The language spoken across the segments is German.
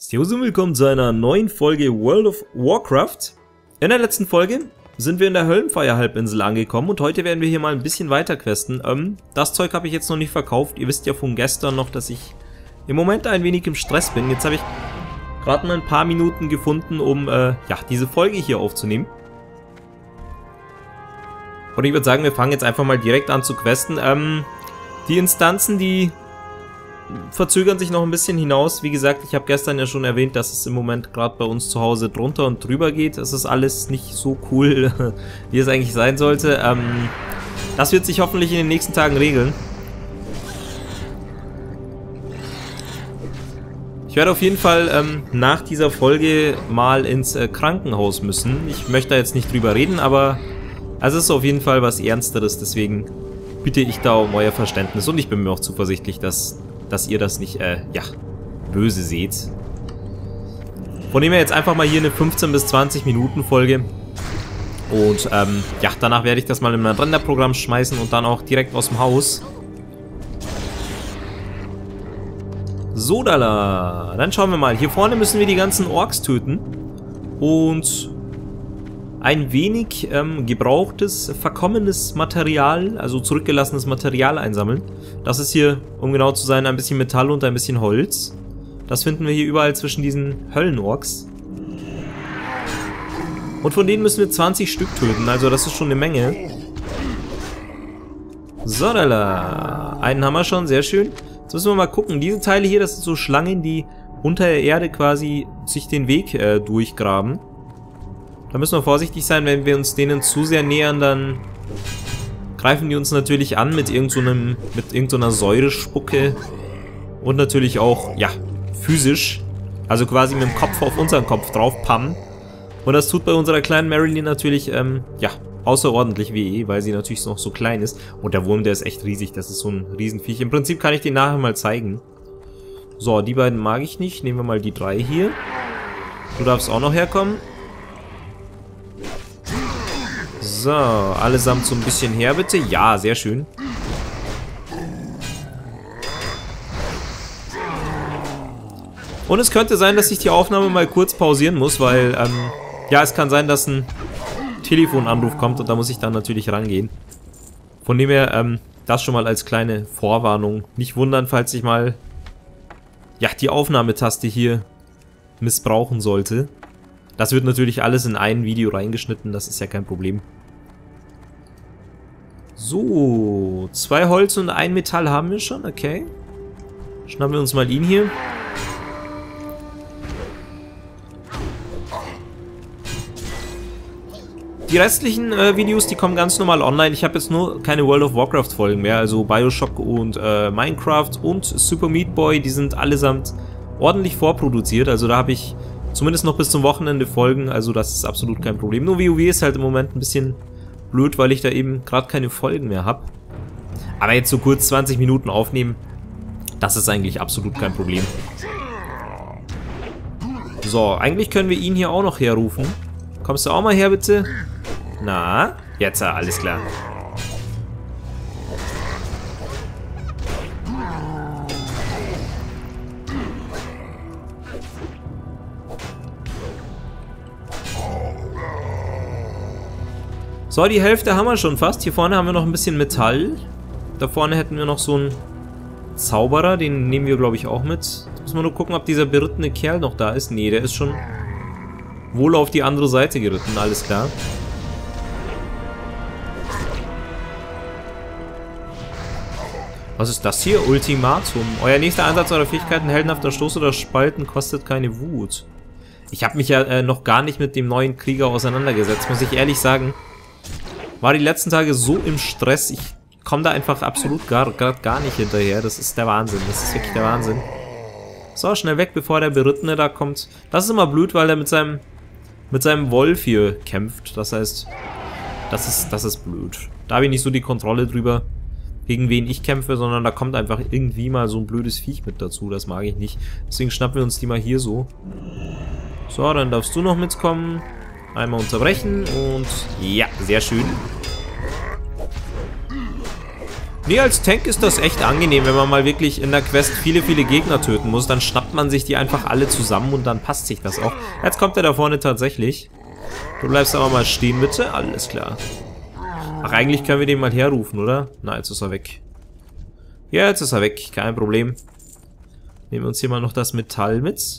Servus und willkommen zu einer neuen Folge World of Warcraft. In der letzten Folge sind wir in der Höllenfeuer-Halbinsel angekommen und heute werden wir hier mal ein bisschen weiter questen. Das Zeug habe ich jetzt noch nicht verkauft. Ihr wisst ja von gestern noch, dass ich im Moment ein wenig im Stress bin. Jetzt habe ich gerade mal ein paar Minuten gefunden, um ja, diese Folge hier aufzunehmen. Und ich würde sagen, wir fangen jetzt einfach mal direkt an zu questen. Die Instanzen, die verzögern sich noch ein bisschen hinaus. Wie gesagt, ich habe gestern ja schon erwähnt, dass es im Moment gerade bei uns zu Hause drunter und drüber geht. Es ist alles nicht so cool, wie es eigentlich sein sollte. Das wird sich hoffentlich in den nächsten Tagen regeln. Ich werde auf jeden Fall nach dieser Folge mal ins Krankenhaus müssen. Ich möchte da jetzt nicht drüber reden, aber es ist auf jeden Fall was Ernsteres. Deswegen bitte ich da um euer Verständnis und ich bin mir auch zuversichtlich, dass ihr das nicht, ja, böse seht. Von dem her jetzt einfach mal hier eine 15 bis 20 Minuten Folge. Und, ja, danach werde ich das mal in mein Renderprogramm schmeißen und dann auch direkt aus dem Haus. So, dann schauen wir mal. Hier vorne müssen wir die ganzen Orks töten. Und ein wenig gebrauchtes, verkommenes Material, also zurückgelassenes Material einsammeln. Das ist hier, um genau zu sein, ein bisschen Metall und ein bisschen Holz. Das finden wir hier überall zwischen diesen Höllenorks. Und von denen müssen wir 20 Stück töten, also das ist schon eine Menge. So, einen haben wir schon, sehr schön. Jetzt müssen wir mal gucken, diese Teile hier, das sind so Schlangen, die unter der Erde quasi sich den Weg durchgraben. Da müssen wir vorsichtig sein, wenn wir uns denen zu sehr nähern, dann greifen die uns natürlich an mit irgendeiner Säurespucke und natürlich auch, ja, physisch, also quasi mit dem Kopf auf unseren Kopf drauf pammen. Und das tut bei unserer kleinen Marilyn natürlich, ja, außerordentlich weh, weil sie natürlich noch so klein ist. Und der Wurm, der ist echt riesig, das ist so ein Riesenviech. Im Prinzip kann ich den nachher mal zeigen. So, die beiden mag ich nicht, nehmen wir mal die 3 hier. Du darfst auch noch herkommen. So, allesamt so ein bisschen her, bitte. Ja, sehr schön. Und es könnte sein, dass ich die Aufnahme mal kurz pausieren muss, weil, ja, es kann sein, dass ein Telefonanruf kommt und da muss ich dann natürlich rangehen. Von dem her, das schon mal als kleine Vorwarnung. Nicht wundern, falls ich mal, ja, die Aufnahmetaste hier missbrauchen sollte. Das wird natürlich alles in ein Video reingeschnitten, das ist ja kein Problem. So, 2 Holz und 1 Metall haben wir schon, okay. Schnappen wir uns mal ihn hier. Die restlichen Videos, die kommen ganz normal online. Ich habe jetzt nur keine World of Warcraft Folgen mehr, also Bioshock und Minecraft und Super Meat Boy, die sind allesamt ordentlich vorproduziert, also da habe ich zumindest noch bis zum Wochenende Folgen, also das ist absolut kein Problem. Nur WoW ist halt im Moment ein bisschen blöd, weil ich da eben gerade keine Folgen mehr habe. Aber jetzt so kurz 20 Minuten aufnehmen, das ist eigentlich absolut kein Problem. So, eigentlich können wir ihn hier auch noch herrufen. Kommst du auch mal her, bitte? Na, jetzt alles klar. So, die Hälfte haben wir schon fast. Hier vorne haben wir noch ein bisschen Metall. Da vorne hätten wir noch so einen Zauberer. Den nehmen wir, glaube ich, auch mit. Jetzt müssen wir nur gucken, ob dieser berittene Kerl noch da ist. Nee, der ist schon wohl auf die andere Seite geritten. Alles klar. Was ist das hier? Ultimatum. Euer nächster Einsatz eurer Fähigkeiten, heldenhafter Stoß oder Spalten, kostet keine Wut. Ich habe mich ja noch gar nicht mit dem neuen Krieger auseinandergesetzt, muss ich ehrlich sagen. War die letzten Tage so im Stress, ich komme da einfach absolut gar nicht hinterher. Das ist der Wahnsinn, das ist wirklich der Wahnsinn. So, schnell weg, bevor der Berittene da kommt. Das ist immer blöd, weil er mit seinem Wolf hier kämpft. Das heißt, das ist blöd. Da habe ich nicht so die Kontrolle drüber, gegen wen ich kämpfe, sondern da kommt einfach irgendwie mal so ein blödes Viech mit dazu. Das mag ich nicht. Deswegen schnappen wir uns die mal hier so. So, dann darfst du noch mitkommen. Einmal unterbrechen und ja, sehr schön. Nee, als Tank ist das echt angenehm, wenn man mal wirklich in der Quest viele, viele Gegner töten muss. Dann schnappt man sich die einfach alle zusammen und dann passt sich das auch. Jetzt kommt er da vorne tatsächlich. Du bleibst aber mal stehen, bitte. Alles klar. Ach, eigentlich können wir den mal herrufen, oder? Na, jetzt ist er weg. Ja, jetzt ist er weg. Kein Problem. Nehmen wir uns hier mal noch das Metall mit.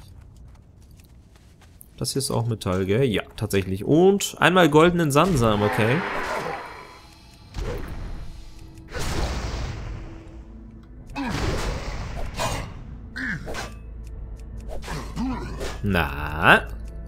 Das hier ist auch Metall, gell? Ja, tatsächlich. Und einmal goldenen Sandsamen, okay. Na?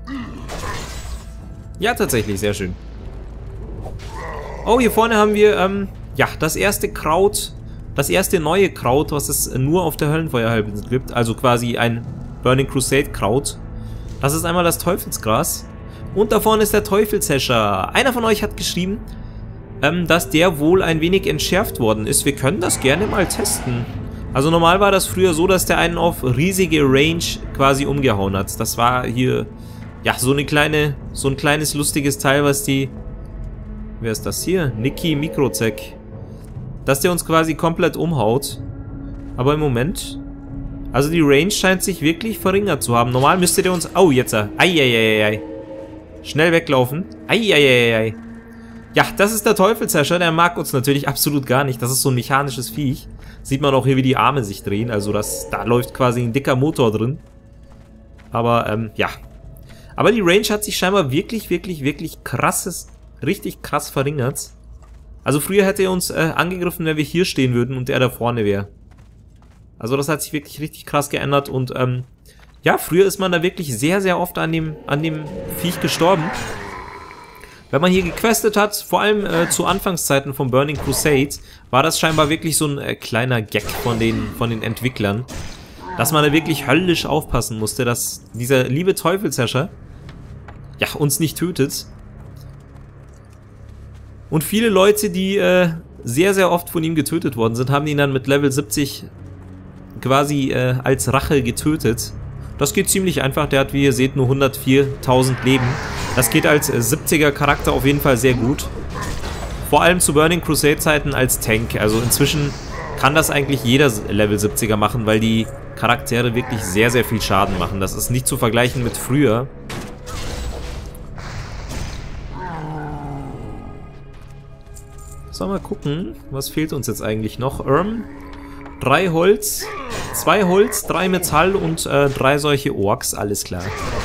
Ja, tatsächlich, sehr schön. Oh, hier vorne haben wir, ja, das erste Kraut, das erste neue Kraut, was es nur auf der Höllenfeuerhalbinsel gibt. Also quasi ein Burning Crusade Kraut. Das ist einmal das Teufelsgras. Und da vorne ist der Teufelshäscher. Einer von euch hat geschrieben, dass der wohl ein wenig entschärft worden ist. Wir können das gerne mal testen. Also normal war das früher so, dass der einen auf riesige Range quasi umgehauen hat. Das war hier, ja, so ein kleines lustiges Teil, was die... Wer ist das hier? Niki Mikrozek. Dass der uns quasi komplett umhaut. Aber im Moment... Also die Range scheint sich wirklich verringert zu haben. Normal müsste der uns... Oh, jetzt. Eieieiei. Schnell weglaufen. Eieieiei. Ja, das ist der Teufelsherrscher. Der mag uns natürlich absolut gar nicht. Das ist so ein mechanisches Viech. Sieht man auch hier, wie die Arme sich drehen. Also da läuft quasi ein dicker Motor drin. Aber, ja. Aber die Range hat sich scheinbar wirklich richtig krass verringert. Also früher hätte er uns angegriffen, wenn wir hier stehen würden und er da vorne wäre. Also das hat sich wirklich richtig krass geändert und ja, früher ist man da wirklich sehr oft an dem Viech gestorben. Wenn man hier gequestet hat, vor allem zu Anfangszeiten von Burning Crusade, war das scheinbar wirklich so ein kleiner Gag von den Entwicklern. Dass man da wirklich höllisch aufpassen musste, dass dieser liebe Teufelsherrscher ja, uns nicht tötet. Und viele Leute, die sehr oft von ihm getötet worden sind, haben ihn dann mit Level 70 quasi als Rache getötet. Das geht ziemlich einfach. Der hat, wie ihr seht, nur 104.000 Leben. Das geht als 70er Charakter auf jeden Fall sehr gut. Vor allem zu Burning Crusade Zeiten als Tank. Also inzwischen kann das eigentlich jeder Level 70er machen, weil die Charaktere wirklich sehr viel Schaden machen. Das ist nicht zu vergleichen mit früher. So, mal gucken. Was fehlt uns jetzt eigentlich noch? 3 Holz, 2 Holz, 3 Metall und 3 solche Orks, alles klar.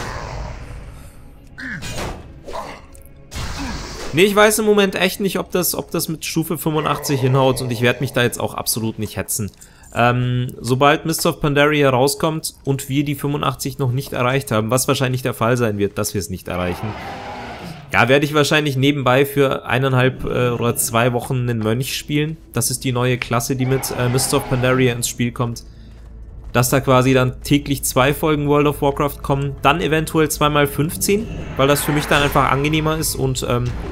Nee, ich weiß im Moment echt nicht, ob das mit Stufe 85 hinhaut und ich werde mich da jetzt auch absolut nicht hetzen. Sobald Mists of Pandaria rauskommt und wir die 85 noch nicht erreicht haben, was wahrscheinlich der Fall sein wird, dass wir es nicht erreichen, ja, werde ich wahrscheinlich nebenbei für 1,5 oder 2 Wochen einen Mönch spielen. Das ist die neue Klasse, die mit Mists of Pandaria ins Spiel kommt. Dass da quasi dann täglich 2 Folgen World of Warcraft kommen. Dann eventuell 2x15, weil das für mich dann einfach angenehmer ist. Und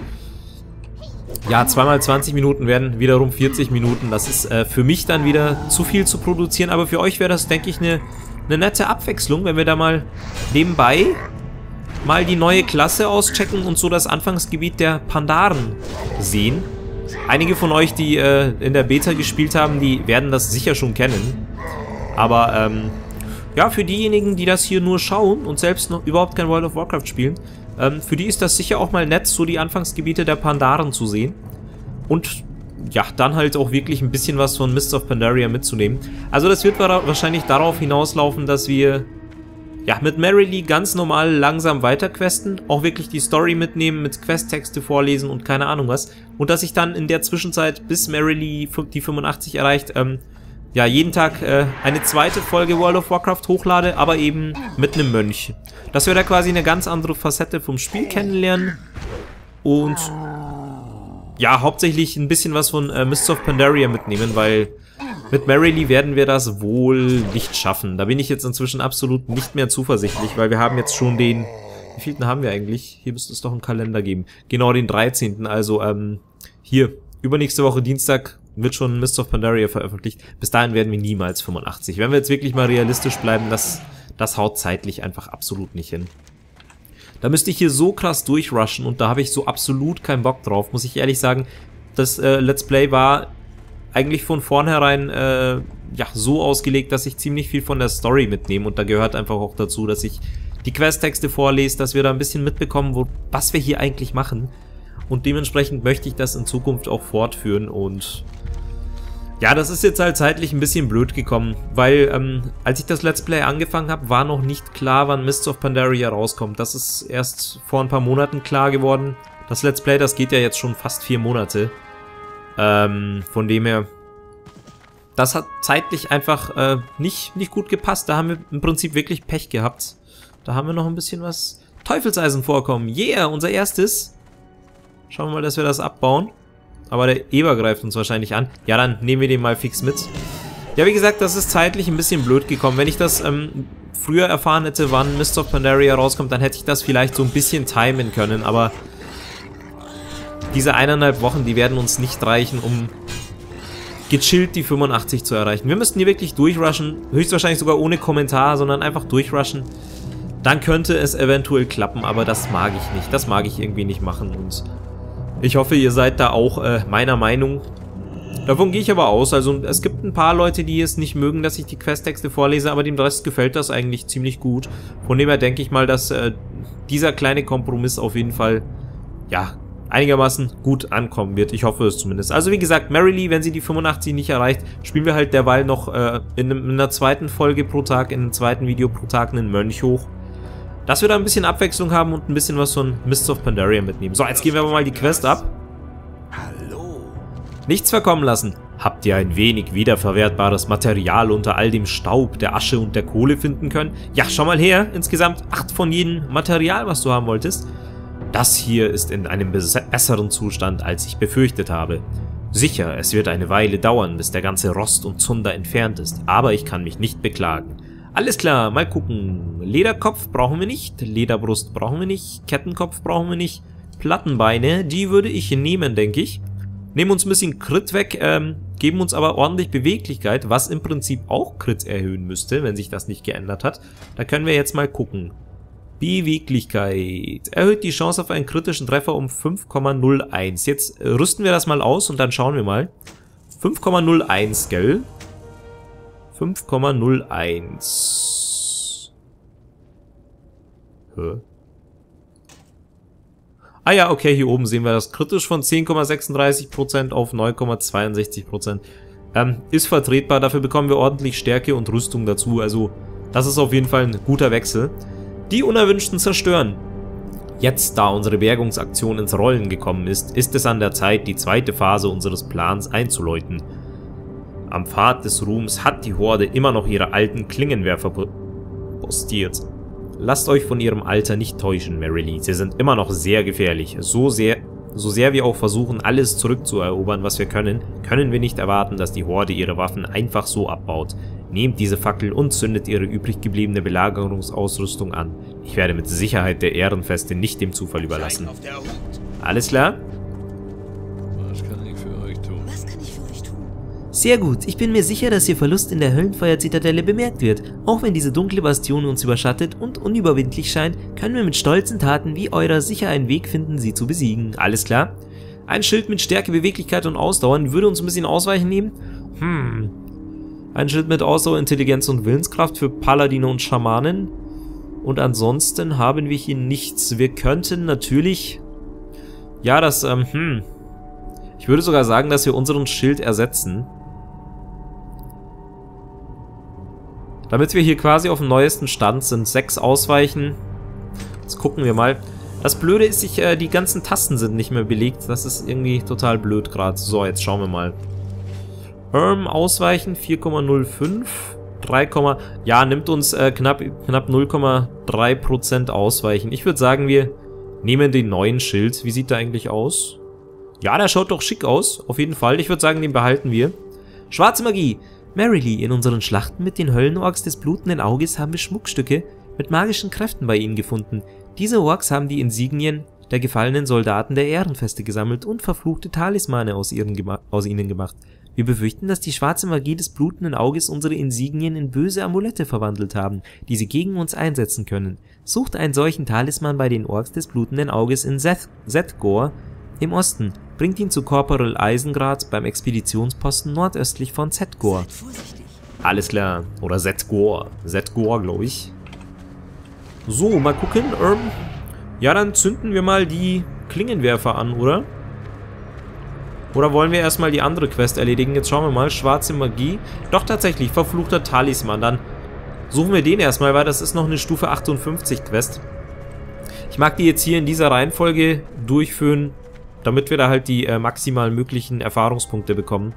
ja, 2x20 Minuten werden wiederum 40 Minuten. Das ist für mich dann wieder zu viel zu produzieren. Aber für euch wäre das, denke ich, eine nette Abwechslung, wenn wir da mal nebenbei mal die neue Klasse auschecken und so das Anfangsgebiet der Pandaren sehen. Einige von euch, die in der Beta gespielt haben, die werden das sicher schon kennen. Aber ja, für diejenigen, die das hier nur schauen und selbst noch überhaupt kein World of Warcraft spielen, für die ist das sicher auch mal nett, so die Anfangsgebiete der Pandaren zu sehen. Und ja, dann halt auch wirklich ein bisschen was von Mists of Pandaria mitzunehmen. Also das wird wahrscheinlich darauf hinauslaufen, dass wir ja, mit Merrily ganz normal langsam weiterquesten, auch wirklich die Story mitnehmen, mit Questtexte vorlesen und keine Ahnung was. Und dass ich dann in der Zwischenzeit, bis Merrily die 85 erreicht, ja, jeden Tag eine zweite Folge World of Warcraft hochlade, aber eben mit einem Mönch. Dass wir da quasi eine ganz andere Facette vom Spiel kennenlernen und ja, hauptsächlich ein bisschen was von Mists of Pandaria mitnehmen, weil mit Merrily werden wir das wohl nicht schaffen. Da bin ich jetzt inzwischen absolut nicht mehr zuversichtlich, weil wir haben jetzt schon den... Wie vielten haben wir eigentlich? Hier müsste es doch einen Kalender geben. Genau, den 13. Also, hier, übernächste Woche Dienstag wird schon Mists of Pandaria veröffentlicht. Bis dahin werden wir niemals 85. Wenn wir jetzt wirklich mal realistisch bleiben, das haut zeitlich einfach absolut nicht hin. Da müsste ich hier so krass durchrushen und da habe ich so absolut keinen Bock drauf, muss ich ehrlich sagen. Das Let's Play war eigentlich von vornherein ja, so ausgelegt, dass ich ziemlich viel von der Story mitnehme. Und da gehört einfach auch dazu, dass ich die Questtexte vorlese, dass wir da ein bisschen mitbekommen, was wir hier eigentlich machen. Und dementsprechend möchte ich das in Zukunft auch fortführen. Und ja, das ist jetzt halt zeitlich ein bisschen blöd gekommen, weil als ich das Let's Play angefangen habe, war noch nicht klar, wann Mists of Pandaria rauskommt. Das ist erst vor ein paar Monaten klar geworden. Das Let's Play, das geht ja jetzt schon fast 4 Monate. Von dem her, das hat zeitlich einfach nicht gut gepasst. Da haben wir im Prinzip wirklich Pech gehabt. Da haben wir noch ein bisschen was Teufelseisen vorkommen. Yeah, unser erstes. Schauen wir mal, dass wir das abbauen. Aber der Eber greift uns wahrscheinlich an. Ja, dann nehmen wir den mal fix mit. Ja, wie gesagt, das ist zeitlich ein bisschen blöd gekommen. Wenn ich das früher erfahren hätte, wann Mists of Pandaria rauskommt, dann hätte ich das vielleicht so ein bisschen timen können. Aber diese 1,5 Wochen, die werden uns nicht reichen, um gechillt die 85 zu erreichen. Wir müssten hier wirklich durchrushen. Höchstwahrscheinlich sogar ohne Kommentar, sondern einfach durchrushen. Dann könnte es eventuell klappen, aber das mag ich nicht. Das mag ich irgendwie nicht machen. Und ich hoffe, ihr seid da auch meiner Meinung. Davon gehe ich aber aus. Also es gibt ein paar Leute, die es nicht mögen, dass ich die Questtexte vorlese, aber dem Rest gefällt das eigentlich ziemlich gut. Von dem her denke ich mal, dass dieser kleine Kompromiss auf jeden Fall, ja, einigermaßen gut ankommen wird. Ich hoffe es zumindest. Also wie gesagt, Merrily, wenn sie die 85 nicht erreicht, spielen wir halt derweil noch in einer zweiten Folge pro Tag, in einem zweiten Video pro Tag einen Mönch hoch. Dass wir da ein bisschen Abwechslung haben und ein bisschen was von Mists of Pandaria mitnehmen. So, jetzt gehen wir aber mal die Quest ab. Hallo. Nichts verkommen lassen. Habt ihr ein wenig wiederverwertbares Material unter all dem Staub, der Asche und der Kohle finden können? Ja, schau mal her. Insgesamt 8 von jedem Material, was du haben wolltest. Das hier ist in einem besseren Zustand, als ich befürchtet habe. Sicher, es wird eine Weile dauern, bis der ganze Rost und Zunder entfernt ist, aber ich kann mich nicht beklagen. Alles klar, mal gucken. Lederkopf brauchen wir nicht, Lederbrust brauchen wir nicht, Kettenkopf brauchen wir nicht, Plattenbeine, die würde ich nehmen, denke ich. Nehmen uns ein bisschen Crit weg, geben uns aber ordentlich Beweglichkeit, was im Prinzip auch Crit erhöhen müsste, wenn sich das nicht geändert hat. Da können wir jetzt mal gucken. Beweglichkeit erhöht die Chance auf einen kritischen Treffer um 5,01. Jetzt rüsten wir das mal aus und dann schauen wir mal. 5,01, gell? 5,01. Ah ja, okay, hier oben sehen wir das. Kritisch von 10,36% auf 9,62%. Ist vertretbar, dafür bekommen wir ordentlich Stärke und Rüstung dazu. Also, das ist auf jeden Fall ein guter Wechsel. Die Unerwünschten zerstören. Jetzt, da unsere Bergungsaktion ins Rollen gekommen ist, ist es an der Zeit, die zweite Phase unseres Plans einzuläuten. Am Pfad des Ruhms hat die Horde immer noch ihre alten Klingenwerfer postiert. Lasst euch von ihrem Alter nicht täuschen, Merrily. Sie sind immer noch sehr gefährlich. So sehr wir auch versuchen, alles zurückzuerobern, was wir können, können wir nicht erwarten, dass die Horde ihre Waffen einfach so abbaut. Nehmt diese Fackel und zündet ihre übrig gebliebene Belagerungsausrüstung an. Ich werde mit Sicherheit der Ehrenfeste nicht dem Zufall überlassen. Alles klar? Was kann ich für euch tun? Sehr gut, ich bin mir sicher, dass Ihr Verlust in der Höllenfeuer-Zitadelle bemerkt wird. Auch wenn diese dunkle Bastion uns überschattet und unüberwindlich scheint, können wir mit stolzen Taten wie eurer sicher einen Weg finden, sie zu besiegen. Alles klar? Ein Schild mit Stärke, Beweglichkeit und Ausdauer würde uns ein bisschen Ausweichen nehmen? Ein Schild mit Ausdauer, Intelligenz und Willenskraft für Paladine und Schamanen. Und ansonsten haben wir hier nichts. Wir könnten natürlich... Ja, das, ich würde sogar sagen, dass wir unseren Schild ersetzen. Damit wir hier quasi auf dem neuesten Stand sind. 6 Ausweichen. Jetzt gucken wir mal. Das Blöde ist, die ganzen Tasten sind nicht mehr belegt. Das ist irgendwie total blöd gerade. So, jetzt schauen wir mal. Ausweichen 4,05. 3, ja, nimmt uns knapp 0,3% Ausweichen. Ich würde sagen, wir nehmen den neuen Schild. Wie sieht der eigentlich aus? Ja, der schaut doch schick aus. Auf jeden Fall. Ich würde sagen, den behalten wir. Schwarze Magie. Merrily, in unseren Schlachten mit den Höllenorks des blutenden Auges haben wir Schmuckstücke mit magischen Kräften bei ihnen gefunden. Diese Orks haben die Insignien der gefallenen Soldaten der Ehrenfeste gesammelt und verfluchte Talismane aus ihnen gemacht. Wir befürchten, dass die schwarze Magie des blutenden Auges unsere Insignien in böse Amulette verwandelt haben, die sie gegen uns einsetzen können. Sucht einen solchen Talisman bei den Orks des blutenden Auges in Zethgor im Osten. Bringt ihn zu Corporal Eisengrad beim Expeditionsposten nordöstlich von Zetgor. Seid vorsichtig. Alles klar. Oder Zetgor. Zetgor, glaube ich. So, mal gucken. Ja, dann zünden wir mal die Klingenwerfer an, oder? Oder wollen wir erstmal die andere Quest erledigen? Jetzt schauen wir mal. Schwarze Magie. Doch, tatsächlich. Verfluchter Talisman. Dann suchen wir den erstmal, weil das ist noch eine Stufe 58 Quest. Ich mag die jetzt hier in dieser Reihenfolge durchführen, damit wir da halt die maximal möglichen Erfahrungspunkte bekommen.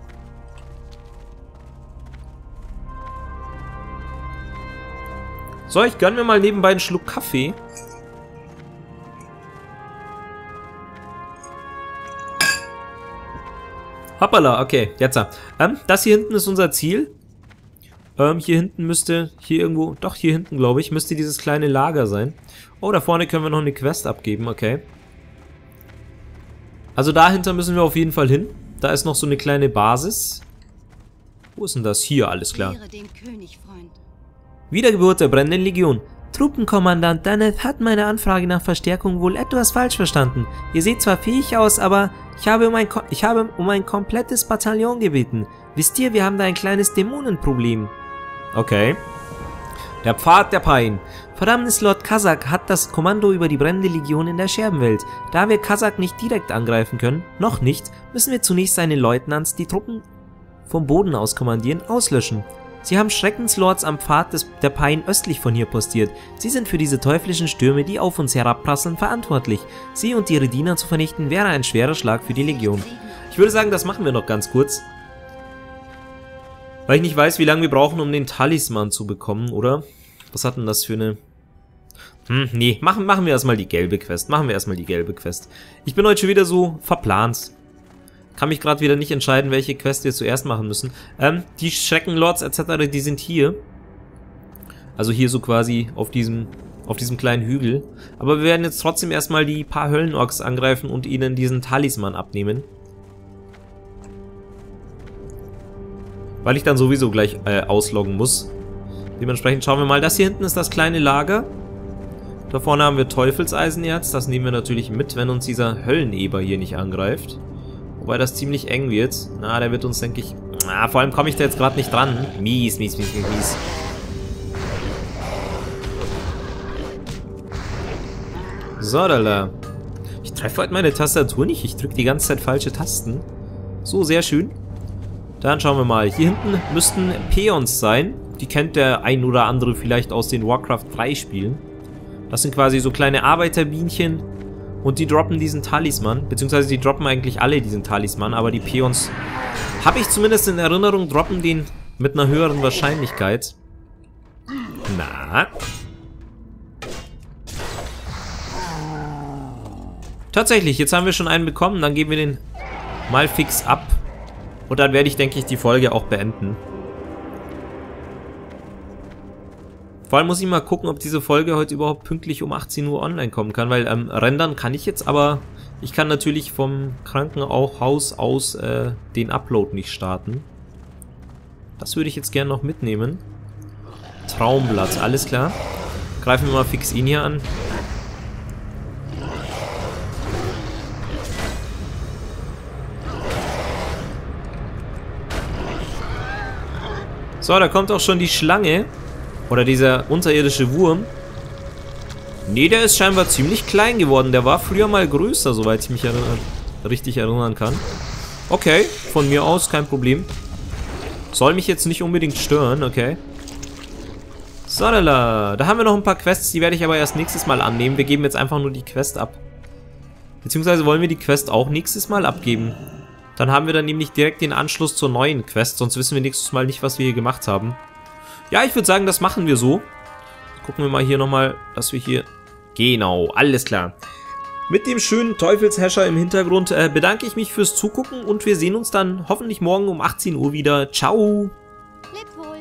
So, ich gönne mir mal nebenbei einen Schluck Kaffee. Hoppala, okay, jetzt. Das hier hinten ist unser Ziel. Hier hinten müsste, hier irgendwo, doch hier hinten, glaube ich, müsste dieses kleine Lager sein. Oh, da vorne können wir noch eine Quest abgeben, okay. Also dahinter müssen wir auf jeden Fall hin. Da ist noch so eine kleine Basis. Wo ist denn das? Hier, alles klar. Ehre den König, Freund. Wiedergeburt der brennenden Legion. Truppenkommandant Daneth hat meine Anfrage nach Verstärkung wohl etwas falsch verstanden. Ihr seht zwar fähig aus, aber ich habe um ein komplettes Bataillon gebeten. Wisst ihr, wir haben da ein kleines Dämonenproblem. Okay. Der Pfad der Pein. Verdammnis Lord Kazak hat das Kommando über die brennende Legion in der Scherbenwelt. Da wir Kazak nicht direkt angreifen können, noch nicht, müssen wir zunächst seine Leutnants, die Truppen vom Boden aus kommandieren, auslöschen. Sie haben Schreckenslords am Pfad der Pein östlich von hier postiert. Sie sind für diese teuflischen Stürme, die auf uns herabprasseln, verantwortlich. Sie und ihre Diener zu vernichten, wäre ein schwerer Schlag für die Legion. Ich würde sagen, das machen wir noch ganz kurz. Weil ich nicht weiß, wie lange wir brauchen, um den Talisman zu bekommen, oder? Was hat denn das für eine... nee, machen wir erstmal die gelbe Quest. Ich bin heute schon wieder so verplant. Kann mich gerade wieder nicht entscheiden, welche Quest wir zuerst machen müssen. Die Schreckenlords etc., die sind hier. Also hier so quasi auf diesem kleinen Hügel. Aber wir werden jetzt trotzdem erstmal die paar Höllenorks angreifen und ihnen diesen Talisman abnehmen. Weil ich dann sowieso gleich ausloggen muss. Dementsprechend schauen wir mal. Das hier hinten ist das kleine Lager. Da vorne haben wir Teufelseisenerz. Das nehmen wir natürlich mit, wenn uns dieser Hölleneber hier nicht angreift. Wobei das ziemlich eng wird. Na, der wird uns, denke ich... Na, vor allem komme ich da jetzt gerade nicht dran. Mies. So, da. Ich treffe heute meine Tastatur nicht. Ich drücke die ganze Zeit falsche Tasten. So, sehr schön. Dann schauen wir mal. Hier hinten müssten Peons sein. Die kennt der ein oder andere vielleicht aus den Warcraft 3 Spielen. Das sind quasi so kleine Arbeiterbienchen. Und die droppen diesen Talisman. Beziehungsweise die droppen eigentlich alle diesen Talisman. Aber die Peons, habe ich zumindest in Erinnerung, droppen den mit einer höheren Wahrscheinlichkeit. Na. Tatsächlich, jetzt haben wir schon einen bekommen. Dann geben wir den mal fix ab. Und dann werde ich, denke ich, die Folge auch beenden. Vor allem muss ich mal gucken, ob diese Folge heute überhaupt pünktlich um 18 Uhr online kommen kann, weil rendern kann ich jetzt, aber ich kann natürlich vom Krankenhaus aus den Upload nicht starten. Das würde ich jetzt gerne noch mitnehmen. Traumblatt, alles klar. Greifen wir mal fix ihn hier an. So, da kommt auch schon die Schlange. Oder dieser unterirdische Wurm. Nee, der ist scheinbar ziemlich klein geworden. Der war früher mal größer, soweit ich mich richtig erinnern kann. Okay, von mir aus, kein Problem. Soll mich jetzt nicht unbedingt stören, okay. So, da haben wir noch ein paar Quests, die werde ich aber erst nächstes Mal annehmen. Wir geben jetzt einfach nur die Quest ab. Beziehungsweise wollen wir die Quest auch nächstes Mal abgeben. Dann haben wir dann nämlich direkt den Anschluss zur neuen Quest, sonst wissen wir nächstes Mal nicht, was wir hier gemacht haben. Ja, ich würde sagen, das machen wir so. Gucken wir mal hier nochmal, dass wir hier... Genau, alles klar. Mit dem schönen Teufelsherrscher im Hintergrund bedanke ich mich fürs Zugucken und wir sehen uns dann hoffentlich morgen um 18 Uhr wieder. Ciao! Leb wohl.